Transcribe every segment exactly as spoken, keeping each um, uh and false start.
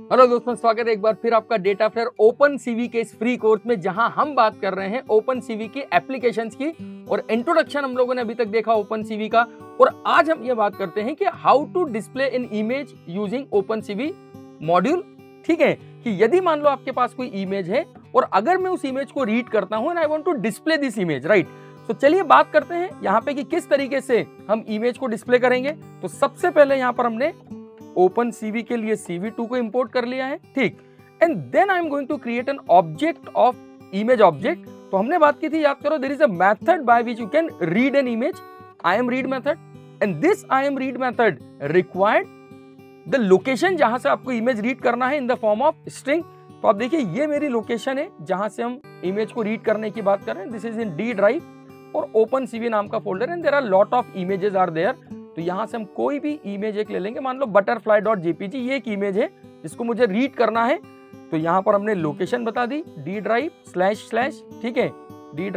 Hello दोस्तों, स्वागत है एक बार फिर आपका डेटा फेयर ओपन सीवी के इस फ्री कोर्स में, जहां हम बात कर रहे हैं ओपन सीवी की एप्लीकेशंस की। और इंट्रोडक्शन हम लोगों ने अभी तक देखा ओपन सीवी का, और आज हम ये बात करते हैं कि how to display in image using OpenCV module. ठीक है, कि यदि मान लो आपके पास कोई इमेज है और अगर मैं उस इमेज को रीड करता हूं and I want to display this image, right. तो चलिए बात करते हैं यहाँ पे कि किस तरीके से हम इमेज को डिस्प्ले करेंगे। तो सबसे पहले यहाँ पर हमने ओपन सीवी के लिए सी वी टू को इंपोर्ट कर लिया है, ठीक। And then I am going to create an object of image object. तो हमने बात की थी, याद करो, there is a method by which you can read an image, I M read method. And this I M read method required the location जहां से आपको इमेज रीड करना है in the form of string. तो आप देखिए ये मेरी लोकेशन है जहां से हम इमेज को रीड करने की बात कर रहे हैं। This is in D drive और ओपन सीवी नाम का folder, and there are lot of images are there. तो यहां से हम कोई भी इमेज एक ले लेंगे, मान लो बटरफ्लाई डॉट जेपीजी, ये एक इमेज है जिसको मुझे रीड करना है। तो यहां पर हमने लोकेशन बता दी, डी ड्राइव स्लैश स्लैश, ठीक है, D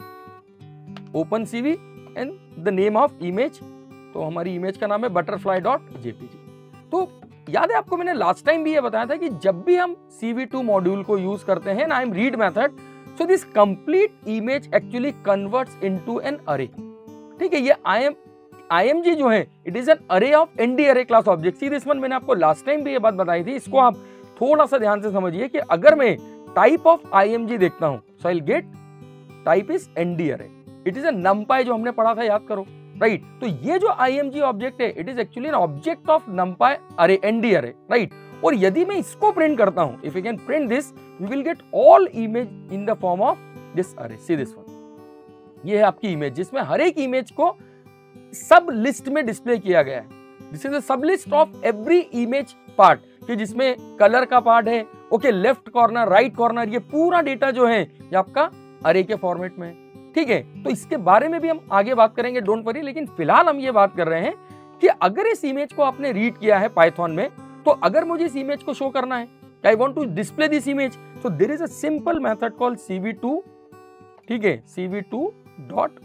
drive OpenCV and the name of image. तो हमारी इमेज का नाम है बटरफ्लाई डॉट जेपीजी। तो याद है आपको, मैंने लास्ट टाइम भी ये बताया था कि जब भी हम सी वी टू मॉड्यूल को यूज करते हैं ना, I M read method, so this complete image actually converts into an array. ठीक है, ये I am I M G जो है, it is an array of N D array class object. See this one, मैंने आपको last time भी ये बात बताई थी। इसको आप थोड़ा सा ध्यान से समझिए कि अगर मैं type of I M G देखता हूं, so I will get type is N D array. It is a numpy जो हमने पढ़ा था, याद करो, राइट। तो ये जो आई एम जी ऑब्जेक्ट है, it is actually an object of numpy array, N D अरे, राइट। और यदि मैं इसको प्रिंट करता हूं, if you can print this, we will get all image in the form of this array. See this one, ये है आपकी इमेज जिसमें हर एक इमेज को सब लिस्ट में डिस्प्ले किया गया है। This is a sub list of every image part, कि जिसमें कलर का पार्ट है, okay, left corner, right corner, ये पूरा डेटा जो है ये आपका अरे के फॉर्मेट में है। ठीक है, तो इसके बारे में भी हम आगे बात करेंगे, डोंट वरी। लेकिन फिलहाल हम ये बात कर रहे हैं कि अगर इस इमेज को आपने रीड किया है पाइथन में, तो अगर मुझे इस इमेज को शो करना है, I want to display this image, so there is a simple method called C V two, ठीक है, C V two dot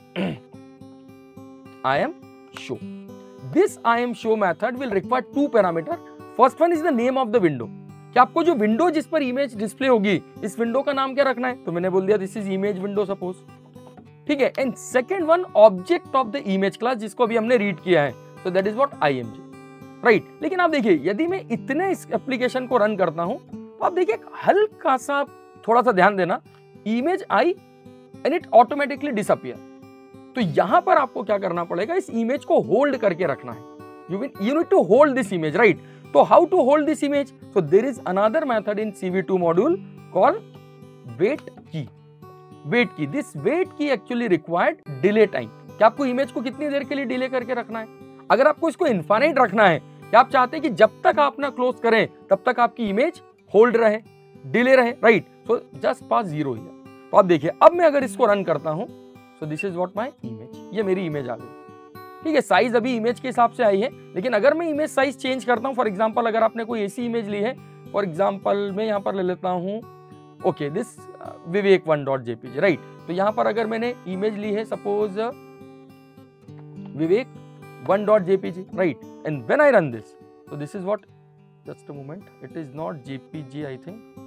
I am show. This I am show method will require two parameter. First one is the name of the window. कि आपको जो window जिस पर image display होगी, इस window का नाम क्या रखना है। तो मैंने बोल दिया this is image window suppose, ठीक है। And second one, object of the image class, जिसको अभी हमने रीड किया है, so that is what I M G, right. लेकिन आप देखिए, यदि मैं इतने इस एप्लीकेशन को रन करता हूं, तो आप देखिए हल्का सा थोड़ा सा ध्यान देना, image I and it automatically disappear. तो यहां पर आपको क्या करना पड़ेगा, इस इमेज को होल्ड करके रखना है। You mean you need to hold this image, right. तो how to hold this image, so there is another method in C V two module called wait key. Wait key, this wait key actually required delay time, कि आपको image को कितनी देर के लिए delay करके रखना है। अगर आपको इसको इनफाइनाइट रखना है, कि आप चाहते हैं कि जब तक आप ना क्लोज करें तब तक आपकी इमेज होल्ड रहे, डिले रहे, right. So just pass zero here. तो आप देखिए, अब मैं अगर इसको रन करता हूं, so this is what my image, ये मेरी इमेज आ गई। ठीक है, साइज अभी इमेज के हिसाब से आई है, लेकिन अगर मैं इमेज साइज चेंज करता हूं, फॉर एग्जांपल अगर आपने कोई ऐसी इमेज ली है, फॉर एग्जांपल मैं यहां पर ले लेता हूं, okay, this Vivek one dot JPG, right. तो यहां पर अगर मैंने इमेज ली है suppose Vivek one dot JPG, right, and when I run this, so this is what, just a moment, it is not jpg, I think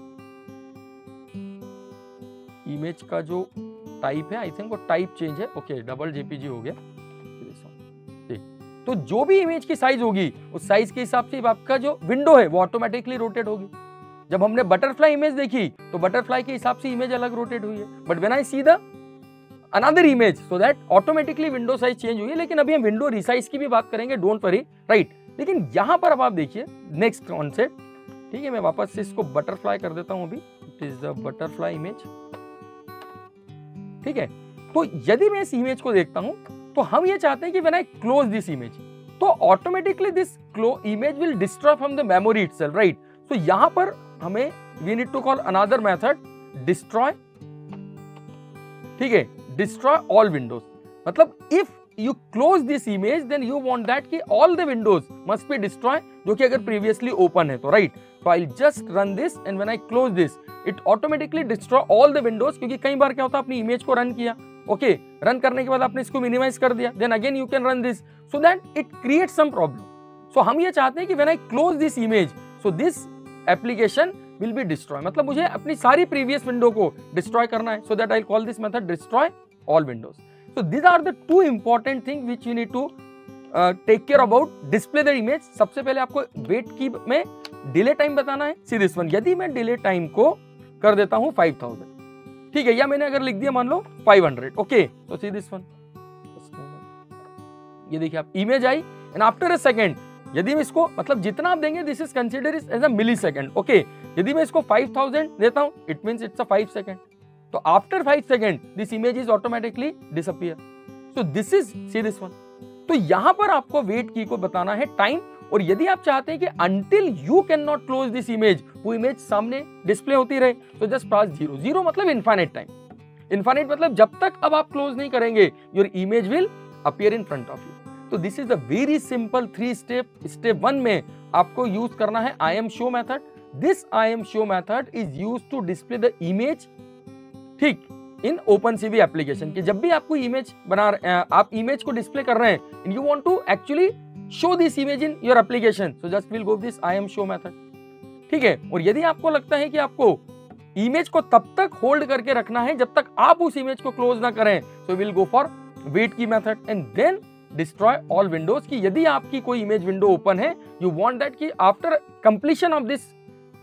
image का जो type है, आई थिंक वो टाइप चेंज है, ओके, डबल जेपीजी हो गया, ठीक। तो जो भी इमेज की साइज होगी, उस साइज के हिसाब से आपका जो विंडो है वो ऑटोमेटिकली रोटेट होगी। जब हमने बटरफ्लाई इमेज देखी, तो बटरफ्लाई के हिसाब से इमेज अलग रोटेट हुई है, but when I see the another image, so that automatically window size change हुई है। लेकिन अभी हम विंडो रिसाइज की भी बात करेंगे, डोंट वरी, राइट। लेकिन यहां पर अब आप देखिए नेक्स्ट कॉन्सेप्ट, ठीक है, मैं वापस से इसको बटरफ्लाई कर देता हूं अभी, it is the butterfly image, ठीक है। तो यदि मैं इस इमेज को देखता हूं, तो हम ये चाहते हैं कि when I close this image, तो automatically this image will destroy from the memory itself, right. तो यहां पर हमें we need to call another method destroy, ठीक है, डिस्ट्रॉय ऑल विंडोज। मतलब if you close this image, then you want that कि all the windows must be destroyed, जो कि अगर previously open है तो, right। So I'll just run this and when I close this, it automatically destroy all the windows। क्योंकि कई बार क्या होता है, अपनी इमेज को रन किया, ओके, रन करने के बाद आपने इसको मिनिमाइज कर दिया, then again you can run this, so that it creates some problem। So हम ये चाहते हैं कि when I close this image, so this application will be destroy, मतलब मुझे अपनी सारी प्रीवियस विंडो को डिस्ट्रॉय करना है. So that I call this method destroy all windows. So these are the two important thing which you need to take care about display the image. सबसे पहले आपको वेट की में डिले टाइम बताना है. सी दिस वन, यदि मैं delay time को कर देता हूं फाइव थाउजेंड, ठीक है, या मैंने अगर लिख दिया मान लो फाइव हंड्रेड, ओके, तो सी दिस वन, ये देखिए आप image I and after a second यदि मैं इसको मतलब जितना आप देंगे this is consider is as a millisecond. Okay, यदि मैं इसको फाइव थाउजेंड देता हूं it means it's a five second. तो after five second this image is automatically disappear. So this is see this one. तो यहां पर आपको वेट की को बताना है टाइम, और यदि आप चाहते हैं कि until you can not close this image, वो इमेज सामने डिस्प्ले होती रहे, तो जस्ट प्रेस जीरो. जीरो मतलब इनफाइनाइट टाइम. इनफाइनाइट मतलब जब तक अब आप क्लोज नहीं करेंगे your image will appear in front of you. तो this is the very simple three step. Step one में आपको यूज करना है I M show method. This I M show method is use to display the image, ठीक, in OpenCV application. कि जब भी आपको इमेज बना आप इमेज को डिस्प्ले कर रहे हैं and you want to actually show this image in your application, so just will go this I M show method, ठीक है. और यदि आपको लगता है कि आपको इमेज को तब तक होल्ड करके रखना है जब तक आप उस इमेज को क्लोज ना करें, so will go for wait key method and then destroy all windows. की यदि आपकी कोई इमेज विंडो ओपन है, यू वांट दैट कि after completion of this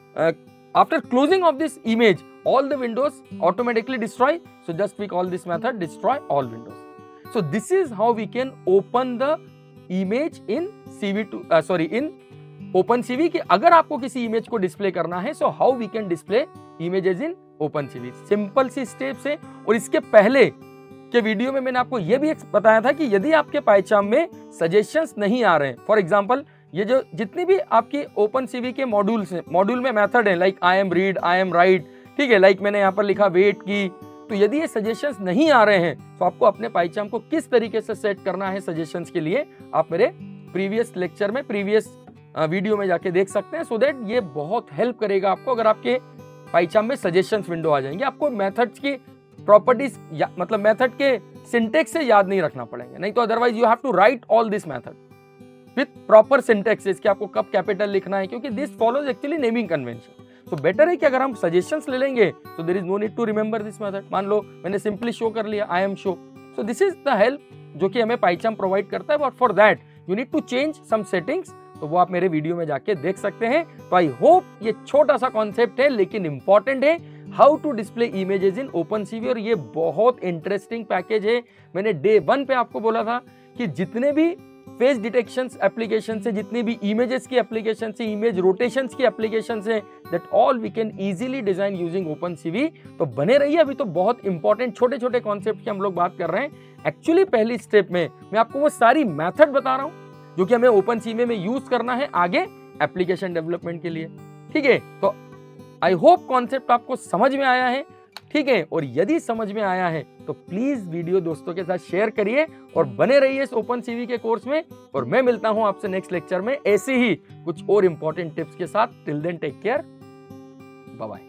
after closing of this image all the windows automatically destroy, so just we call this method destroy all windows. So this is how we can open the image in C V two uh, sorry in OpenCV. कि अगर आपको किसी image को display करना है, so how we can display images in OpenCV. Simple सी steps है. और इसके पहले के वीडियो में मैंने आपको यह भी बताया था कि यदि आपके पाइचाम में सजेशंस नहीं आ रहे हैं, फॉर एग्जांपल ये जो जितनी भी आपकी OpenCV के मॉड्यूल्स हैं, मॉड्यूल में मेथड है like I M read, I M write, ठीक है, लाइक मैंने यहाँ पर लिखा वेट की, तो यदि ये सजेशंस नहीं आ रहे हैं तो आपको अपने पाइचाम को किस तरीके से सेट करना है सजेशंस के लिए, आप मेरे प्रीवियस लेक्चर में प्रीवियस वीडियो में जाके देख सकते हैं. सो दैट ये बहुत हेल्प करेगा आपको. अगर आपके पाइचाम में सजेशंस विंडो आ जाएंगे, आपको मेथड्स की प्रॉपर्टीज मतलब मेथड के सिंटेक्स से याद नहीं रखना पड़ेंगे, नहीं तो otherwise you have to write all this method with proper syntax कि आपको कब कैपिटल लिखना है, क्योंकि this follows actually naming convention. तो बेटर है कि अगर हम सजेशंस ले लेंगे तो there is no need to remember this method. मान लो मैंने सिंपली शो कर लिया I M show, so this is the help जो कि हमें पाइचाम प्रोवाइड करता है. But for that you need to change some settings, तो वो आप मेरे वीडियो में जाके देख सकते हैं. तो आई होप ये छोटा सा कॉन्सेप्ट है लेकिन इंपॉर्टेंट है, how to display images in OpenCV. और ये बहुत इंटरेस्टिंग पैकेज है. मैंने डे वन पे आपको बोला था कि जितने भी फेस डिटेक्शन एप्लीकेशन से, जितनी भी इमेजेस की एप्लीकेशन से, इमेज रोटेशंस की एप्लीकेशन से, that all we can easily design using OpenCV. तो बने रहिए, अभी तो बहुत इंपॉर्टेंट छोटे छोटे कॉन्सेप्ट की हम लोग बात कर रहे हैं. एक्चुअली पहली स्टेप में मैं आपको वो सारी मेथड बता रहा हूं जो कि हमें OpenCV में यूज करना है आगे एप्लीकेशन डेवलपमेंट के लिए, ठीक है. तो आई होप कॉन्सेप्ट आपको समझ में आया है, ठीक है. और यदि समझ में आया है तो प्लीज वीडियो दोस्तों के साथ शेयर करिए और बने रहिए इस OpenCV के कोर्स में. और मैं मिलता हूं आपसे नेक्स्ट लेक्चर में ऐसे ही कुछ और इंपॉर्टेंट टिप्स के साथ. Till then take care, bye bye.